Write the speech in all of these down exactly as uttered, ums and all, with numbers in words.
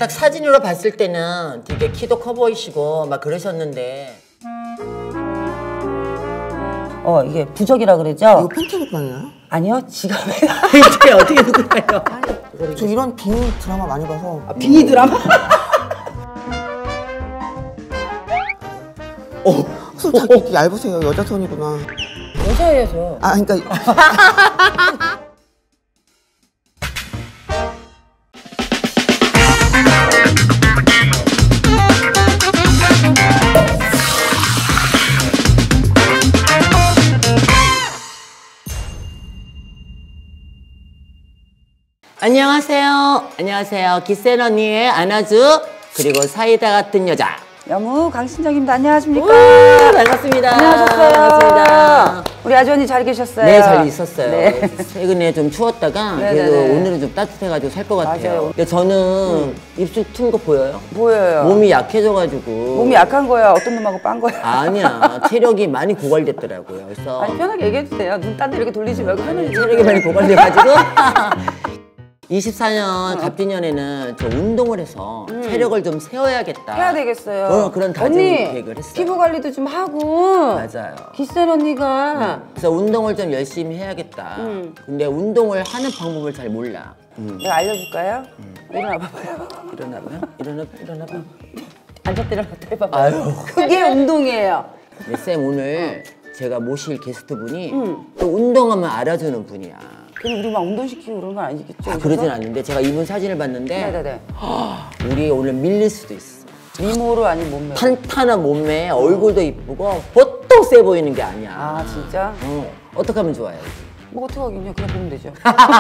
딱 사진으로 봤을 때는 되게 키도 커 보이시고 막 그러셨는데. 어, 이게 부적이라 그러죠? 이거 팬티 입고 다녀요? 아니요, 지갑에. 이게 어떻게 누구나요? 저 이런 빙의 드라마 많이 봐서. 아, 빙의 드라마? 어, 손 다 이렇게 얇으세요. 여자 손이구나. 여자예요, 저. 아, 그러니까. 안녕하세요. 안녕하세요. 기센 언니의 안아주 그리고 사이다 같은 여자. 여무 강신정입니다. 안녕하십니까? 우, 반갑습니다. 안녕하셨어요. 반갑습니다. 우리 아주 언니 잘 계셨어요? 네, 잘 있었어요. 네. 최근에 좀 추웠다가 네네네. 그래도 오늘은 좀 따뜻해가지고 살 것 같아요. 맞아요. 근데 저는 음. 입술 튼 거 보여요? 보여요. 몸이 약해져가지고. 몸이 약한 거야? 어떤 놈하고 빤 거야? 아니야. 체력이 많이 고갈됐더라고요. 그래서 아니 편하게 얘기해도 돼요. 눈 딴 데 이렇게 돌리지 말고 편하게. 체력이 많이 고갈돼가지고. 이십사 년 갑진년에는 저 운동을 해서 음. 체력을 좀 세워야겠다. 해야 되겠어요. 어, 그런 다짐 계획을 했어요. 피부 관리도 좀 하고. 맞아요. 기센 언니가. 음. 그래서 운동을 좀 열심히 해야겠다. 음. 근데 운동을 하는 방법을 잘 몰라. 음. 내가 알려줄까요? 음. 일어나 봐봐요. 일어나봐요? 일어나, 일어나봐. 앉았다 일어났다 해봐봐요. 아유. 그게 운동이에요. 네, 쌤 오늘 어. 제가 모실 게스트분이 음. 또 운동하면 알아주는 분이야. 그럼 우리 막 운동시키고 그런 건 아니겠죠? 아, 그러진 않는데 제가 이분 사진을 봤는데 네네네. 허, 우리 오늘 밀릴 수도 있어. 미모로 아닌 몸매. 탄탄한 몸매에 어. 얼굴도 이쁘고 보통 세 보이는 게 아니야. 아 진짜? 어. 어떻게 하면 좋아요? 뭐 어떻게 하긴요? 그냥 보면 되죠.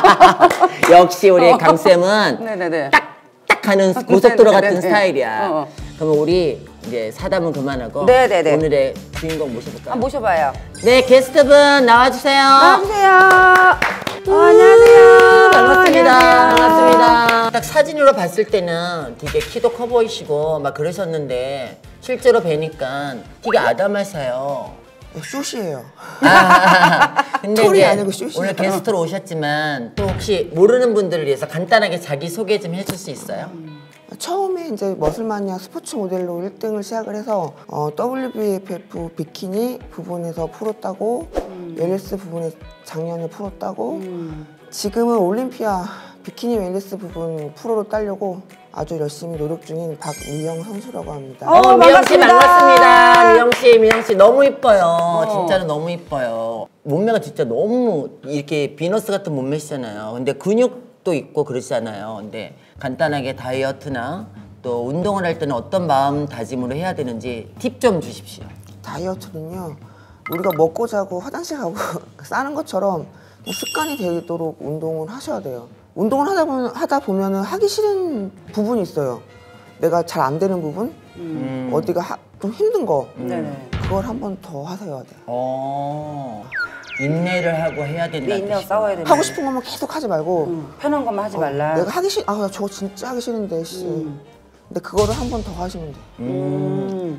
역시 우리 강쌤은 네네네. 딱딱 하는 고속도로 같은 네네네. 스타일이야. 어. 그러면 우리 이제 사담은 그만하고 네네네. 오늘의 주인공 모셔볼까요? 아, 모셔봐요. 네, 게스트분 나와주세요. 나와주세요. 어, 안녕하세요. 반갑습니다. 안녕하세요. 반갑습니다. 딱 사진으로 봤을 때는 되게 키도 커 보이시고 막 그러셨는데 실제로 뵈니까 되게 아담하세요. 네, 숏이에요. 아, 근데 털이 이제 아니고 숏이에요. 오늘 게스트로 오셨지만 또 혹시 모르는 분들을 위해서 간단하게 자기 소개 좀 해줄 수 있어요? 처음에 이제 머슬마니아 스포츠 모델로 일 등을 시작을 해서 어, 더블유비에프에프 비키니 부분에서 프로 따고 음. 웰니스 부분에 작년에 프로 따고 음. 지금은 올림피아 비키니 웰니스 부분 프로로 따려고 아주 열심히 노력 중인 박미영 선수라고 합니다. 어, 어 미영 씨 반갑습니다. 반갑습니다. 미영 씨, 미영 씨 너무 이뻐요. 어. 진짜로 너무 이뻐요. 몸매가 진짜 너무 이렇게 비너스 같은 몸매시잖아요. 근데 근육도 있고 그러시잖아요. 근데 간단하게 다이어트나 또 운동을 할 때는 어떤 마음다짐으로 해야 되는지 팁 좀 주십시오. 다이어트는요, 우리가 먹고 자고 화장실 가고 싸는 것처럼 습관이 되도록 운동을 하셔야 돼요. 운동을 하다 보면, 하다 보면은 하기 싫은 부분이 있어요. 내가 잘 안 되는 부분, 음. 어디가 하, 좀 힘든 거, 음. 그걸 한 번 더 하셔야 돼요. 어, 인내를 하고 해야 된다. 인내하고 싸워야 된다. 하고 싶은 것만 계속 하지 말고 음. 편한 것만 하지 어, 말라. 내가 하기 싫, 아, 저거 진짜 하기 싫은데, 씨. 음. 근데 그거를 한 번 더 하시면 돼요. 음.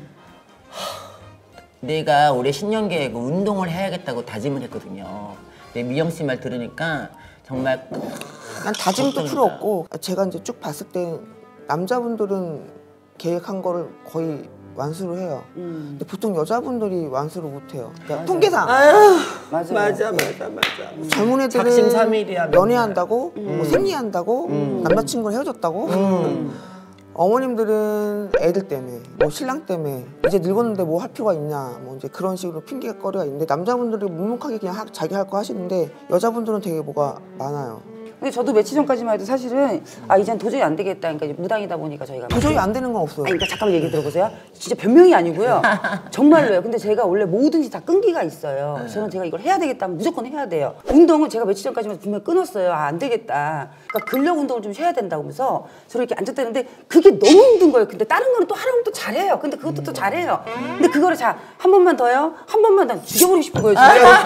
내가 올해 신년 계획 운동을 해야겠다고 다짐을 했거든요. 근데 미영 씨 말 들으니까 정말 난 다짐도 필요 없고, 제가 이제 쭉 봤을 때 남자분들은 계획한 거를 거의 완수를 해요. 음. 근데 보통 여자분들이 완수를 못 해요. 그러니까 통계상. 아유, 맞아, 맞아, 맞아, 맞아. 젊은 애들은 작심삼일이야, 연애한다고, 음. 뭐 생리한다고, 음. 남자친구랑 헤어졌다고. 음. 어머님들은 애들 때문에, 뭐 신랑 때문에 이제 늙었는데 뭐 할 필요가 있냐, 뭐 이제 그런 식으로 핑계거리가 있는데 남자분들이 묵묵하게 그냥 하, 자기 할 거 하시는데 여자분들은 되게 뭐가 많아요. 근데 저도 며칠 전까지만 해도 사실은 아 이젠 도저히 안 되겠다. 그러니까 이제 무당이다 보니까 저희가 도저히 안 되는 건 없어요. 아니, 그러니까 잠깐만 얘기 들어보세요. 진짜 변명이 아니고요. 정말로요. 근데 제가 원래 뭐든지 다 끈기가 있어요. 네. 저는 제가 이걸 해야 되겠다면 무조건 해야 돼요. 운동은 제가 며칠 전까지만 분명히 끊었어요. 아, 안 되겠다. 그러니까 근력 운동을 좀 해야 된다고 하면서 저를 이렇게 앉았다는데 그게 너무 힘든 거예요. 근데 다른 거는 또 하려면 또 잘해요. 근데 그것도 음. 또 잘해요. 근데 그거를 자, 한 번만 더요? 한 번만 더 죽여버리고 싶은 거예요.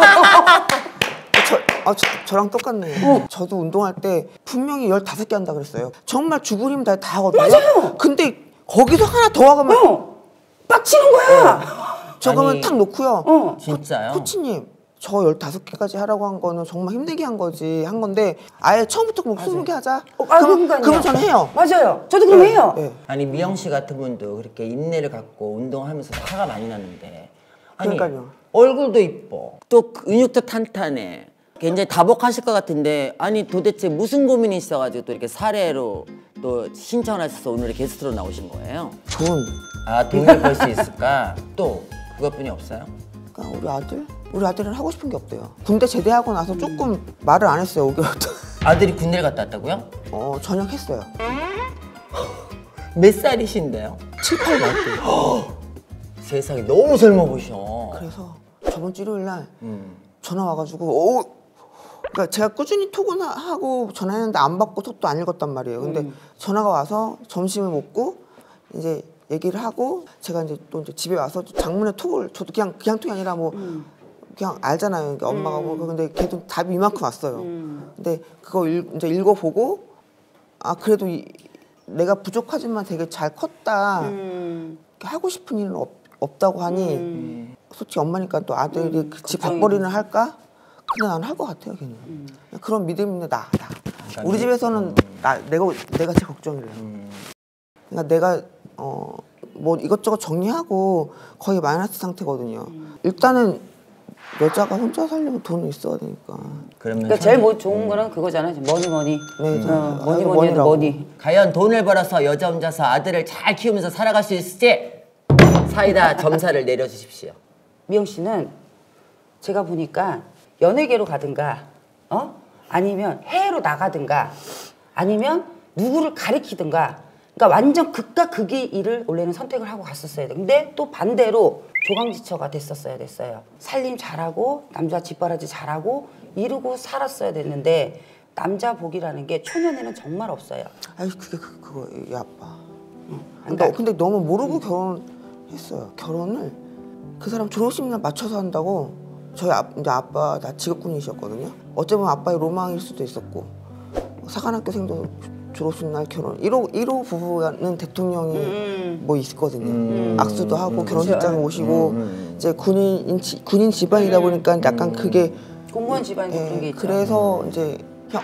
저, 아, 저, 저랑 똑같네요. 어. 저도 운동할 때 분명히 열다섯 개 한다 그랬어요. 정말 죽을 힘 다, 다 하거든요. 맞아요. 근데 거기서 하나 더 하면 어, 빡치는 거야. 어. 저거면 탁 놓고요. 어. 진짜요? 코치님, 저 열다섯 개까지 하라고 한 거는 정말 힘들게 한 거지 한 건데 아예 처음부터 그럼 스무 개 하자. 어, 아, 그럼, 그러니까요. 그러면 저는 해요. 맞아요. 저도 그럼 네, 해요. 네. 아니 미영 씨 같은 분도 그렇게 인내를 갖고 운동하면서 화가 많이 나는데 아니 그러니까요. 얼굴도 이뻐 또 근육도 탄탄해 굉장히 다복하실 것 같은데 아니 도대체 무슨 고민이 있어가지고 또 이렇게 사례로 또 신청하셔서 오늘 게스트로 나오신 거예요? 돈. 아 돈을 벌 수 있을까? 또 그것뿐이 없어요? 그러니까 우리 아들? 우리 아들은 하고 싶은 게 없대요. 군대 제대하고 나서 조금 말을 안 했어요. 오 개월 동안. 아들이 군대를 갔다 왔다고요? 어 전역했어요. 몇 살이신데요? 칠, 팔 날 때. 세상에 너무 젊어 보셔. 그래서 저번 주 일요일 날 음. 전화 와가지고 오 그러니까 제가 꾸준히 톡은 하- 하고 전화했는데 안 받고 톡도 안 읽었단 말이에요. 근데 음. 전화가 와서 점심을 먹고 이제 얘기를 하고 제가 이제 또 이제 집에 와서 장문의 톡을 저도 그냥 그냥 톡이 아니라 뭐 음. 그냥 알잖아요. 그러니까 엄마가 뭐 근데 걔도 답이 이만큼 왔어요. 음. 근데 그거 읽, 이제 읽어보고 아 그래도 이, 내가 부족하지만 되게 잘 컸다. 음. 하고 싶은 일은 없, 없다고 하니 음. 솔직히 엄마니까 또 아들이 음, 그 집 걱정이 밥벌이는 할까? 근데 난 할 것 같아요, 걔는. 음. 그런 믿음이 있는 나, 나. 그러니까 우리 네. 집에서는 나, 내가 내가 제일 걱정이래요. 음. 그러니까 내가 어 뭐 이것저것 정리하고 거의 마이너스 상태거든요. 음. 일단은 여자가 혼자 살려면 돈이 있어야 되니까. 그러면 그러니까 제일 뭐 좋은 거는 그거잖아요. 머니 머니. 네, 저- 어, 아, 머니 이거 머니 해도 머니라고. 머니. 과연 돈을 벌어서 여자 혼자서 아들을 잘 키우면서 살아갈 수 있을지 사이다 점사를 내려주십시오. 미영 씨는 제가 보니까 연예계로 가든가, 어? 아니면 해외로 나가든가, 아니면 누구를 가리키든가. 그러니까 완전 극과 극의 일을 원래는 선택을 하고 갔었어야 돼. 근데 또 반대로 조강지처가 됐었어야 됐어요. 살림 잘하고 남자 뒷바라지 잘하고 이루고 살았어야 됐는데 남자 복이라는 게 초년에는 정말 없어요. 아이 그게 그, 그거 이 아빠. 그러니까- 근데, 근데 너무 모르고 결혼했어요. 결혼을 그 사람 졸업식 날 맞춰서 한다고. 저희 아, 이제 아빠 나 직업군이셨거든요. 어쩌면 아빠의 로망일 수도 있었고 사관학교생도 졸업식 날 결혼. 일 호 일 호 부부는 대통령이 음. 뭐 있거든요. 음. 악수도 하고 결혼식장에 그쵸. 오시고 음. 이제 군인 지- 군인 집안이다 보니까 약간 그게 공무원 집안에서 그런 게 예, 있죠. 그래서 이제 그냥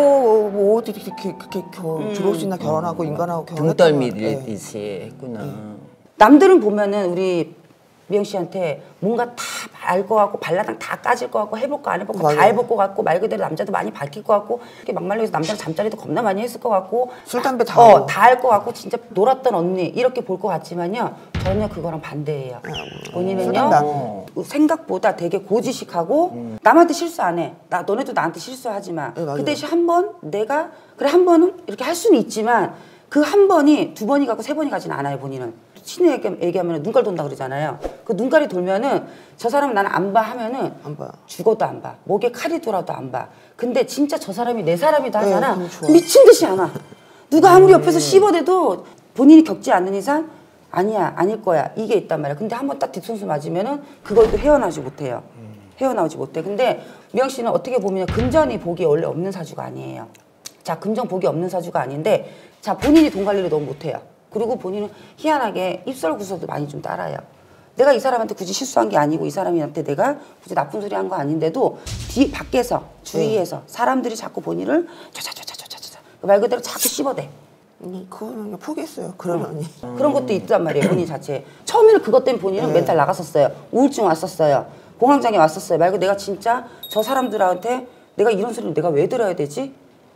어뭐 어디 이렇게 그렇게 결- 졸업식 날 결혼하고 인간하고 결혼했단 말이에요. 예. 등떨미듯이 했구나. 남들은 보면은 우리 미영 씨한테 뭔가 다 알 것 같고 발라당 다 까질 것 같고 해볼 거 안 해볼 거 다 맞아요. 해볼 것 같고 말 그대로 남자도 많이 밝힐 것 같고 이렇게 막말로 해서 남자랑 잠자리도 겁나 많이 했을 것 같고 술, 담배 다 어, 하고. 다 할 것 같고 진짜 놀았던 언니 이렇게 볼 것 같지만요 전혀 그거랑 반대예요. 술, 담배 안 본인은요 해요. 생각보다 되게 고지식하고 남한테 실수 안 해. 나 너네도 나한테 실수하지 마. 네, 맞아요. 그 대신 한 번 내가 그래 한 번은 이렇게 할 수는 있지만 그 한 번이 두 번이 가고 세 번이 가지는 않아요 본인은. 친히 얘기, 얘기하면 눈깔 돈다 그러잖아요. 그 눈깔이 돌면은 저 사람은 나는 안 봐 하면은 안 봐요. 죽어도 안 봐. 목에 칼이 돌아도 안 봐. 근데 진짜 저 사람이 내 사람이다 네, 하잖아. 그럼 좋아요. 미친 듯이 안 와. 누가 아무리 옆에서 씹어대도 본인이 겪지 않는 이상 아니야 아닐 거야 이게 있단 말이야. 근데 한 번 딱 뒤통수 맞으면은 그걸 또 헤어나오지 못해요. 헤어나오지 못해. 근데 미영 씨는 어떻게 보면 금전이 복이 원래 없는 사주가 아니에요. 자 금전 복이 없는 사주가 아닌데 자 본인이 돈 관리를 너무 못해요. 그리고 본인은 희한하게 입설구설도 많이 좀 따라요. 내가 이 사람한테 굳이 실수한 게 아니고 이 사람한테 내가 굳이 나쁜 소리 한 거 아닌데도 뒤 밖에서 주위에서 사람들이 자꾸 본인을 촤촤촤촤촤촤 말 그대로 자꾸 씹어대. 음, 그거는 그냥 포기했어요. 그러려니. 그런 것도 있단 말이에요 본인 자체에. 처음에는 그것 때문에 본인은 멘탈 나갔었어요. 우울증 왔었어요. 공황장애 왔었어요. 말 그대로 내가 진짜 저 사람들한테 내가 이런 소리를 내가 왜 들어야 되지?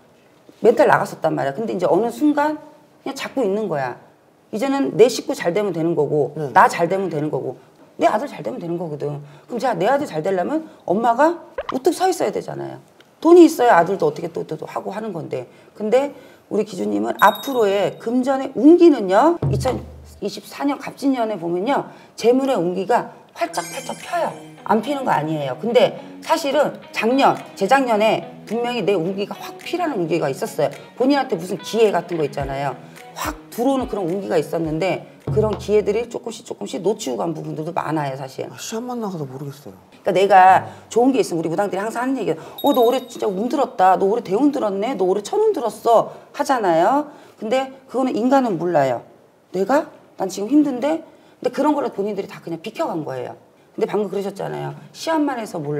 멘탈 나갔었단 말이야. 근데 이제 어느 순간 그냥 잡고 있는 거야. 이제는 내 식구 잘 되면 되는 거고 네. 나 잘 되면 되는 거고 내 아들 잘 되면 되는 거거든. 그럼 제가 내 아들 잘 되려면 엄마가 우뚝 서 있어야 되잖아요. 돈이 있어야 아들도 어떻게 또, 또, 또 하고 하는 건데. 근데 우리 기준님은 앞으로의 금전의 운기는요. 이천이십사 년 갑진년에 보면요. 재물의 운기가 활짝활짝 펴요. 안 피는 거 아니에요. 근데 사실은 작년, 재작년에 분명히 내 운기가 확 피라는 운기가 있었어요. 본인한테 무슨 기회 같은 거 있잖아요. 확 들어오는 그런 운기가 있었는데 그런 기회들이 조금씩 조금씩 놓치고 간 부분들도 많아요, 사실. 아, 시험만 나가서 모르겠어요. 그러니까 내가 좋은 게 있으면 우리 무당들이 항상 하는 얘기가 어, 너 올해 진짜 운 들었다. 너 올해 대운 들었네. 너 올해 천운 들었어. 하잖아요. 근데 그거는 인간은 몰라요. 내가? 난 지금 힘든데? 근데 그런 거를 본인들이 다 그냥 비켜간 거예요. 근데 방금 그러셨잖아요. 시험만 해서 몰라요.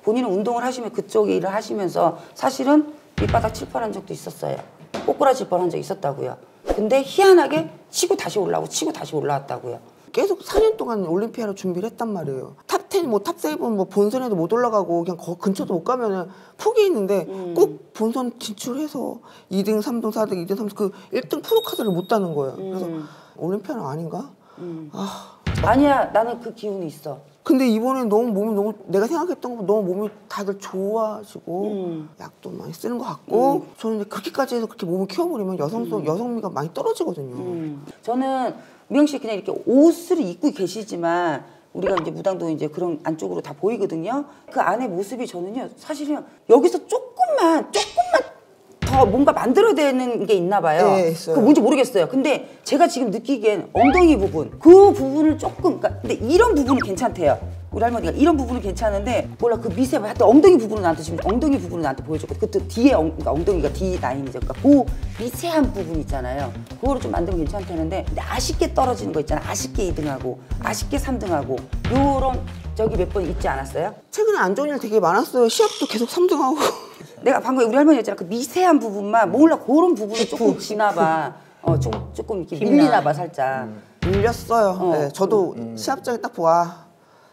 본인은 운동을 하시면 그쪽 일을 하시면서 사실은 밑바닥 칠 뻔한 적도 있었어요. 꼬꾸라질 뻔한 적이 있었다고요. 근데 희한하게 치고 다시 올라오고 치고 다시 올라왔다고요. 계속 사 년 동안 올림피아로 준비를 했단 말이에요. 탑 텐, 뭐 탑 세븐, 뭐 본선에도 못 올라가고 그냥 거 근처도 못 가면은 포기했는데 음. 꼭 본선 진출해서 이 등, 삼 등, 사 등, 이 등, 삼 등 그 일 등 프로카드를 못 따는 거예요. 그래서 음. 올림피아는 아닌가? 음. 아. 아니야, 나는 그 기운이 있어. 근데 이번엔 너무 몸이 너무 내가 생각했던 것보다 너무 몸이 다들 좋아지고 음. 약도 많이 쓰는 것 같고 저는 이제 그렇게까지 해서 그렇게 몸을 키워버리면 여성성 음. 여성미가 많이 떨어지거든요. 음. 저는 미영 씨 그냥 이렇게 옷을 입고 계시지만 우리가 이제 무당도 이제 그런 안쪽으로 다 보이거든요. 그 안의 모습이 저는요 사실은 여기서 조금만 조금만 더 뭔가 만들어야 되는 게 있나 봐요. 네, 있어요. 그 뭔지 모르겠어요. 근데 제가 지금 느끼기엔 엉덩이 부분 그 부분을 조금 그러니까 근데 이런 부분은 괜찮대요. 우리 할머니가 이런 부분은 괜찮은데 몰라 그 미세 하여튼 엉덩이 부분은 나한테 지금 엉덩이 부분은 나한테 보여줬고 그때 뒤에 엉, 그러니까 엉덩이가 D 라인이죠. 그러니까 그 미세한 부분 있잖아요. 그거를 좀 만들면 괜찮다는데 근데 아쉽게 떨어지는 거 있잖아요. 아쉽게 이 등하고 아쉽게 삼 등하고 요런 저기 몇 번 있지 않았어요? 최근에 안 좋은 일 되게 많았어요. 시합도 계속 삼 등하고. 내가 방금 우리 할머니 했잖아. 그 미세한 부분만 몰라 그런 부분이 조금 지나봐. 어, 조금 조금 이렇게 밀리나 봐 살짝. 밀렸어요. 어. 네, 저도 시합장에 딱 보아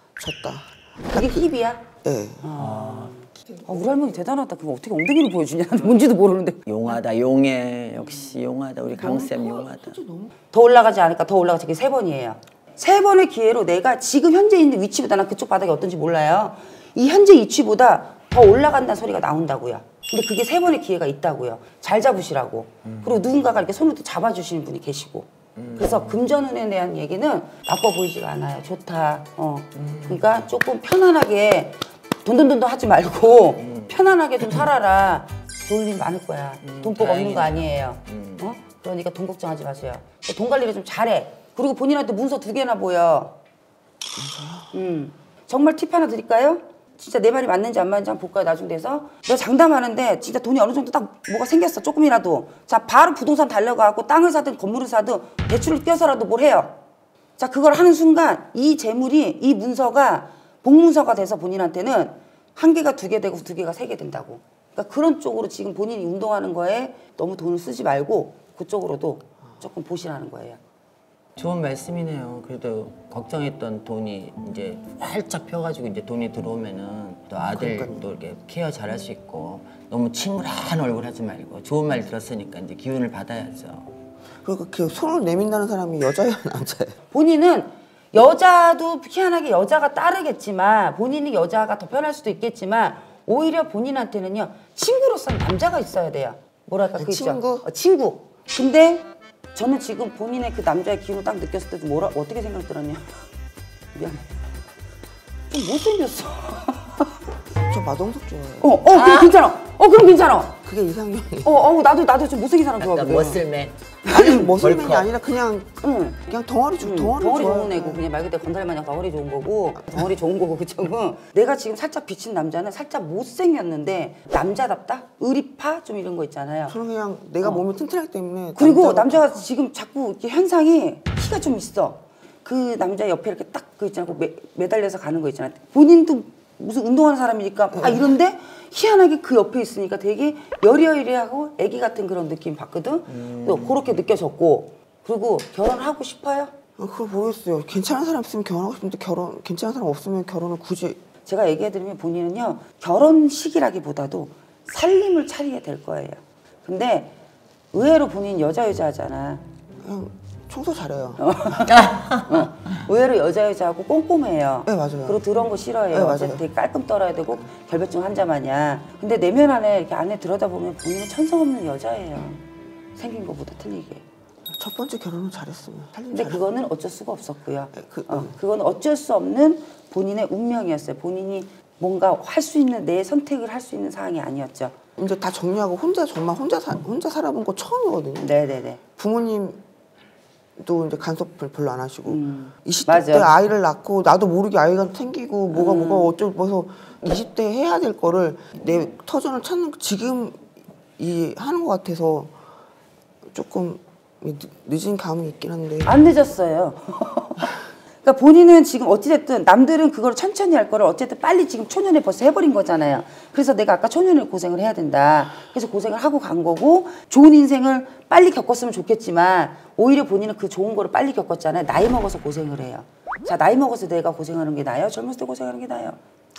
졌다. 그게 힙이야? 네. 아, 우리 할머니 대단하다. 그거 어떻게 엉덩이를 보여주냐? 뭔지도 모르는데. 용하다 용해. 역시 용하다. 우리 강쌤 용하다. 더 올라가지 않을까? 더 올라가지. 그게 세 번이에요. 세 번의 기회로 내가 지금 현재 있는 위치보다 난 그쪽 바닥이 어떤지 몰라요. 이 현재 위치보다 더 올라간다는 소리가 나온다고요. 근데 그게 세 번의 기회가 있다고요. 잘 잡으시라고. 음. 그리고 누군가가 이렇게 손을 또 잡아주시는 분이 계시고. 음. 그래서 금전운에 대한 얘기는 나빠 보이지가 않아요. 좋다. 어. 음. 그러니까 조금 편안하게 돈돈돈돈 하지 말고 음. 편안하게 좀 살아라. 좋은 일 많을 거야. 음, 돈복 다행이네. 없는 거 아니에요. 음. 어? 그러니까 돈 걱정하지 마세요. 돈 관리를 좀 잘해. 그리고 본인한테 문서 두 개나 보여. 음. 정말 팁 하나 드릴까요? 진짜 내 말이 맞는지 안 맞는지 한번 볼까요? 나중 돼서 내가 장담하는데 진짜 돈이 어느 정도 딱 뭐가 생겼어 조금이라도 자 바로 부동산 달려가고 땅을 사든 건물을 사든 대출을 껴서라도 뭘 해요. 자 그걸 하는 순간 이 재물이 이 문서가 복문서가 돼서 본인한테는 한 개가 두 개 되고 두 개가 세 개 된다고. 그러니까 그런 쪽으로 지금 본인이 운동하는 거에 너무 돈을 쓰지 말고 그쪽으로도 조금 보시라는 거예요. 좋은 말씀이네요. 그래도 걱정했던 돈이 이제 활짝 펴가지고 이제 돈이 들어오면은 또 아들도 이렇게 케어 잘할 수 있고 너무 침울한 얼굴 하지 말고 좋은 말 들었으니까 이제 기운을 받아야죠. 그리고 그 손을 내민다는 사람이 여자예요, 남자예요? 본인은 여자도 희한하게 여자가 따르겠지만 본인이 여자가 더 편할 수도 있겠지만 오히려 본인한테는요 친구로서 남자가 있어야 돼요. 뭐랄까 그 있죠? 친구? 어, 친구. 근데 저는 지금 본인의 그 남자의 기운을 딱 느꼈을 때 뭐라 어떻게 생각 들었냐? 미안해. 좀 못생겼어. 저 마동석 좋아해요. 어, 어, 그럼 아. 괜찮아. 어, 그럼 괜찮아. 그게 이상형이. 어, 어, 나도 나도 좀 못생긴 사람 좋아하거든. 머슬맨. 아니 머슬맨이 아니라 그냥 응. 그냥 덩어리 좋 응. 덩어리, 덩어리 좋아요. 좋은 애고 그냥 말 그대로 건달 마냥 덩어리 좋은 거고 덩어리 좋은 거고 그쪽은 내가 지금 살짝 비친 남자는 살짝 못생겼는데 남자답다? 의리파 좀 이런 거 있잖아요. 저는 그냥 내가 어. 몸이 튼튼하기 때문에 그리고 남자가 남자가 지금 자꾸 이렇게 현상이 키가 좀 있어. 그 남자 옆에 이렇게 딱 그 있잖아. 매, 매달려서 가는 거 있잖아. 본인도 무슨 운동하는 사람이니까 아 이런데 희한하게 그 옆에 있으니까 되게 여리여리하고 애기 같은 그런 느낌 받거든. 음. 또 그렇게 느껴졌고 그리고 결혼하고 싶어요? 아, 그걸 모르겠어요. 괜찮은 사람 있으면 결혼하고 싶은데 결혼 괜찮은 사람 없으면 결혼을 굳이 제가 얘기해드리면 본인은요 결혼식이라기보다도 살림을 차리게 될 거예요. 근데 의외로 본인 여자 여자하잖아. 그냥 청소 잘해요. 어. 어. 의외로 여자 여자하고 꼼꼼해요. 네 맞아요. 그리고 더러운 거 싫어해요. 네, 맞아요. 어쨌든 되게 깔끔 떨어야 되고 결벽증 환자 마냥. 근데 내면 안에 이렇게 안에 들여다보면 본인은 천성 없는 여자예요. 생긴 것보다 틀리게. 첫 번째 결혼은 잘했어요. 근데 그거는 어쩔 수가 없었고요. 네, 그, 어, 그건 어쩔 수 없는 본인의 운명이었어요. 본인이 뭔가 할 수 있는 내 선택을 할 수 있는 상황이 아니었죠. 이제 다 정리하고 혼자 정말 혼자 사, 혼자 살아본 거 처음이거든요. 네네네. 부모님도 이제 간섭을 별로 안 하시고 음, 이십 대 맞아. 때 아이를 낳고 나도 모르게 아이가 생기고 뭐가 음. 뭐가 어쩌고 해서 이십 대 해야 될 거를 내 터전을 찾는 지금 이 하는 것 같아서 조금 늦, 늦은 감이 있긴 한데 안 늦었어요. 그러니까 본인은 지금 어찌됐든 남들은 그걸 천천히 할 거를 어쨌든 빨리 지금 초년에 벌써 해버린 거잖아요. 그래서 내가 아까 초년을 고생을 해야 된다. 그래서 고생을 하고 간 거고 좋은 인생을 빨리 겪었으면 좋겠지만 오히려 본인은 그 좋은 거를 빨리 겪었잖아요. 나이 먹어서 고생을 해요. 자, 나이 먹어서 내가 고생하는 게 나아요? 젊었을 때 고생하는 게 나아요?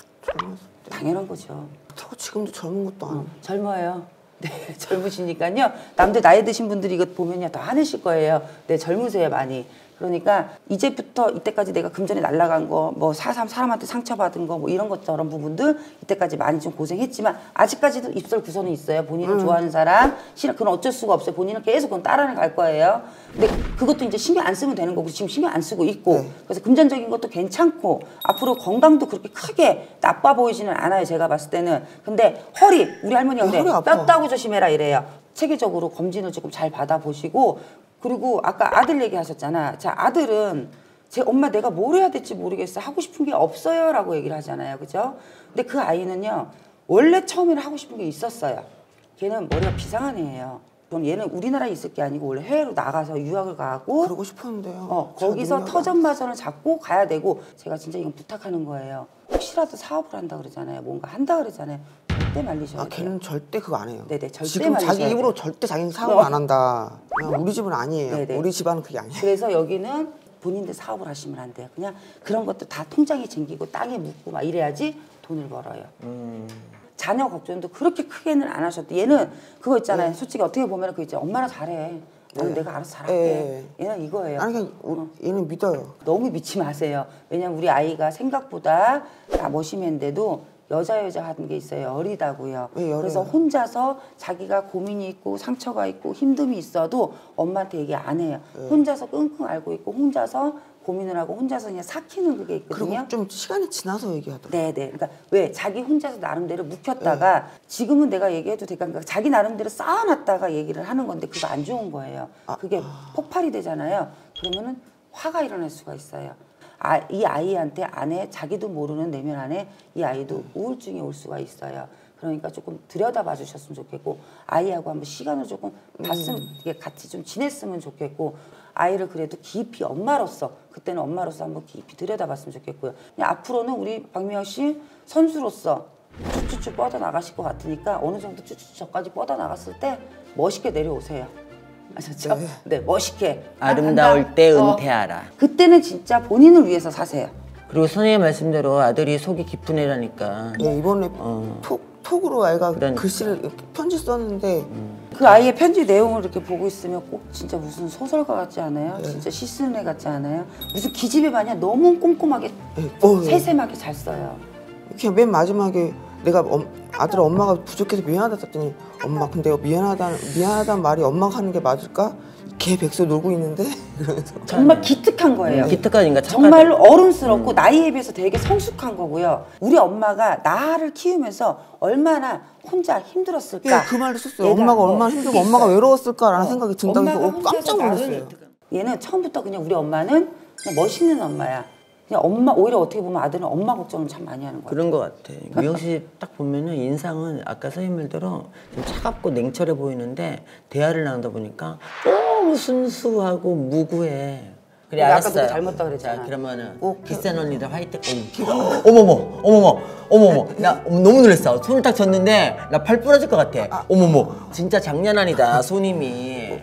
젊었을 때. 당연한 거죠. 그렇다고 지금도 젊은 것도 아니고. 젊어요. 네, 젊으시니까요. 남들 나이 드신 분들이 이거 보면요 더 화내실 거예요. 네, 젊으세요 많이. 그러니까 이제부터 이때까지 내가 금전에 날라간 거, 뭐 사람 사람한테 상처받은 거, 뭐 이런 것처럼 부분들 이때까지 많이 좀 고생했지만 아직까지도 입술 구선은 있어요. 본인을 음. 좋아하는 사람, 싫어 그건 어쩔 수가 없어요. 본인은 계속 그건 따라는 갈 거예요. 근데 그것도 이제 신경 안 쓰면 되는 거고 지금 신경 안 쓰고 있고 네. 그래서 금전적인 것도 괜찮고 앞으로 건강도 그렇게 크게 나빠 보이지는 않아요. 제가 봤을 때는. 근데 허리 우리 할머니가 그래 뼈 따고 조심해라 이래요. 체계적으로 검진을 조금 잘 받아보시고. 그리고 아까 아들 얘기하셨잖아. 자, 아들은 제 엄마 내가 뭘 해야 될지 모르겠어. 하고 싶은 게 없어요. 라고 얘기를 하잖아요. 그죠? 근데 그 아이는요. 원래 처음에는 하고 싶은 게 있었어요. 걔는 머리가 비상한 애예요. 그럼 얘는 우리나라에 있을 게 아니고 원래 해외로 나가서 유학을 가고 그러고 싶었는데요. 어, 거기서 터전마전을 잡고 가야 되고 제가 진짜 이건 부탁하는 거예요. 혹시라도 사업을 한다 그러잖아요. 뭔가 한다 그러잖아요. 절대 말리셔야 아, 돼요. 걔는 절대 그거 안 해요. 네네, 절대 지금 말리셔야 자기 입으로 돼요. 절대 자기는 사업 안 한다. 그냥 우리 집은 아니에요. 네네. 우리 집안은 그게 아니에요. 그래서 여기는 본인들 사업을 하시면 안 돼요. 그냥 그런 것도 다 통장에 쟁기고 땅에 묻고 막 이래야지 돈을 벌어요. 음. 자녀 걱정도 그렇게 크게는 안 하셔도 얘는 그거 있잖아요. 네. 솔직히 어떻게 보면 그거 있죠. 엄마나 잘해. 나는 네. 내가 알아서 잘할게. 네. 얘는 이거예요. 아니 그냥 어. 얘는 믿어요. 너무 믿지 마세요. 왜냐면 우리 아이가 생각보다 다 머시맨데도 여자 여자 하는 게 있어요. 어리다고요. 네, 그래서 혼자서 자기가 고민이 있고 상처가 있고 힘듦이 있어도 엄마한테 얘기 안 해요. 네. 혼자서 끙끙 앓고 있고 혼자서 고민을 하고 혼자서 그냥 삭히는 그게 있거든요. 그리고 좀 시간이 지나서 얘기하더라고요. 네네. 그러니까 왜 자기 혼자서 나름대로 묵혔다가 네. 지금은 내가 얘기해도 될까? 그러니까 자기 나름대로 쌓아놨다가 얘기를 하는 건데 그거 안 좋은 거예요. 아, 그게 아. 폭발이 되잖아요. 그러면은 화가 일어날 수가 있어요. 아, 이 아이한테 안에 자기도 모르는 내면 안에 이 아이도 우울증이 올 수가 있어요. 그러니까 조금 들여다봐 주셨으면 좋겠고 아이하고 한번 시간을 조금 봤으면 음. 같이 좀 지냈으면 좋겠고 아이를 그래도 깊이 엄마로서 그때는 엄마로서 한번 깊이 들여다봤으면 좋겠고요. 그냥 앞으로는 우리 박미영 씨 선수로서 쭉쭉쭉 뻗어나가실 것 같으니까 어느 정도 쭉쭉 저까지 뻗어나갔을 때 멋있게 내려오세요. 아셨죠? 네, 네 멋있게. 아름다울 한다. 때 어. 은퇴하라. 그때는 진짜 본인을 위해서 사세요. 그리고 선생님 말씀대로 아들이 속이 깊은 애라니까. 네, 이번에 어. 톡, 톡으로 아이가 그러니까. 글씨를 이렇게 편지 썼는데 음. 그 아이의 편지 내용을 이렇게 보고 있으면 꼭 진짜 무슨 소설가 같지 않아요? 네. 진짜 시 쓰는 애 같지 않아요? 무슨 기집애 마냥 너무 꼼꼼하게 네. 어, 세세하게 잘 써요. 그냥 맨 마지막에 내가 엄, 아들 엄마가 부족해서 미안하다 했더니 엄마 근데 미안하다 미안하다는 말이 엄마가 하는 게 맞을까? 개 백수 놀고 있는데 그러면서 정말 기특한 거예요. 음, 기특하니까 정말로 어른스럽고 음. 나이에 비해서 되게 성숙한 거고요. 우리 엄마가 나를 키우면서 얼마나 혼자 힘들었을까? 예, 그 말도 썼어요. 엄마가 뭐 얼마나 힘들고 있어요. 엄마가 외로웠을까라는 어. 생각이 든다고 해서 어, 깜짝 놀랐어요. 얘는 처음부터 그냥 우리 엄마는 그냥 멋있는 엄마야. 그냥 엄마 오히려 어떻게 보면 아들은 엄마 걱정을 참 많이 하는 거야. 그런 것 같아. 미영 씨 딱 보면은 인상은 아까 선생님 말대로 좀 차갑고 냉철해 보이는데 대화를 나누다 보니까 너무 순수하고 무구해. 그래 알았어요. 잘못다 그랬잖아. 자, 그러면은 꼭 비싼 언니들 화이팅. 어, 어머머, 어머머, 어머머. 나 너무 놀랐어. 손을 딱 줬는데 나 팔 부러질 것 같아. 아, 어머머, 진짜 장난 아니다 손님이.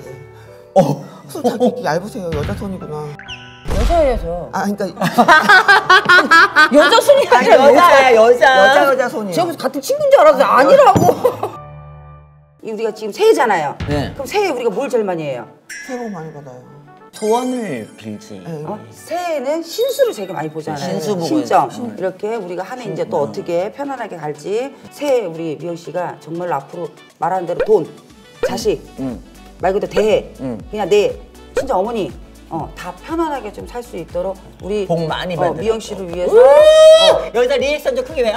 어, 손 잡기 얇으세요. 여자 손이구나. 여자예요. 아, 그러니까 여자 손이 아니라 여자야, 여자. 여자 여자 손이요. 제가 같은 친구인 줄 알았어요. 아, 아니라고. 우리가 지금 새해잖아요. 네. 그럼 새해 우리가 뭘 제일 많이 해요? 새해 복 많이 받아요. 소원을 빌지. 네. 어? 새해는 신수를 되게 많이 보잖아요. 신수 보고 신점. 신... 이렇게 우리가 한 해 이제 또 어떻게 편안하게 갈지. 새해 우리 미영 씨가 정말로 앞으로 말하는 대로 돈, 자식, 응. 말 그대로 대해, 응. 그냥 내 친정 어머니. 어, 다 편안하게 좀 살 수 있도록 우리 복 많이 어, 받으라고. 미영 씨를 위해서 어. 여기다 리액션 좀 크게 해.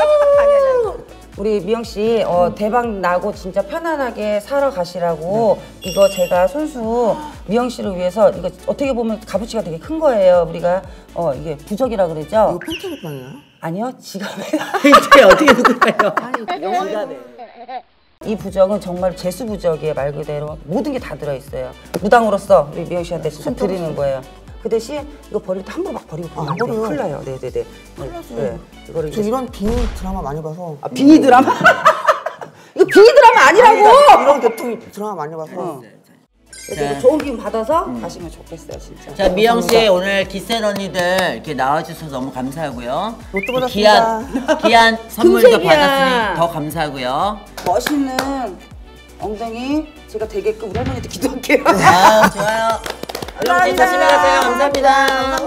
우리 미영 씨 어, 음. 대박 나고 진짜 편안하게 살아가시라고 네. 이거 제가 손수 미영 씨를 위해서 이거 어떻게 보면 값어치가 되게 큰 거예요. 우리가 어, 이게 부적이라 그러죠. 이거 펜트리빵이에요? 아니요, 지갑에. 펜트에 어떻게 누구예요? 아니, 지갑에. 이 부적은 정말 재수 부적이에요. 말 그대로 모든 게 다 들어있어요. 무당으로서 우리 미영 씨한테 진짜 드리는 거예요. 그 대신 이거 버릴 때 함부로 막 버리고 아, 안 버려요. 큰일 나요. 네네네. 큰일 나지. 네. 이거를 저 이제 이런 비니 드라마 많이 봐서. 아, 비니 드라마? 이거 비니 드라마 아니라고! 이런 계통 드라마 많이 봐서. 어. 자. 그래서 좋은 기운 받아서 가시면 좋겠어요, 진짜. 자, 미영 씨 오늘 기센 언니들 이렇게 나와주셔서 너무 감사하고요. 로또 받았습니다. 귀한 귀한 선물도 금색이야. 받았으니 더 감사하고요. 멋있는 엉덩이 제가 되게끔 우리 할머니한테 기도할게요. 아, 좋아요. 여러분 감사합니다. 조심히 가세요. 감사합니다.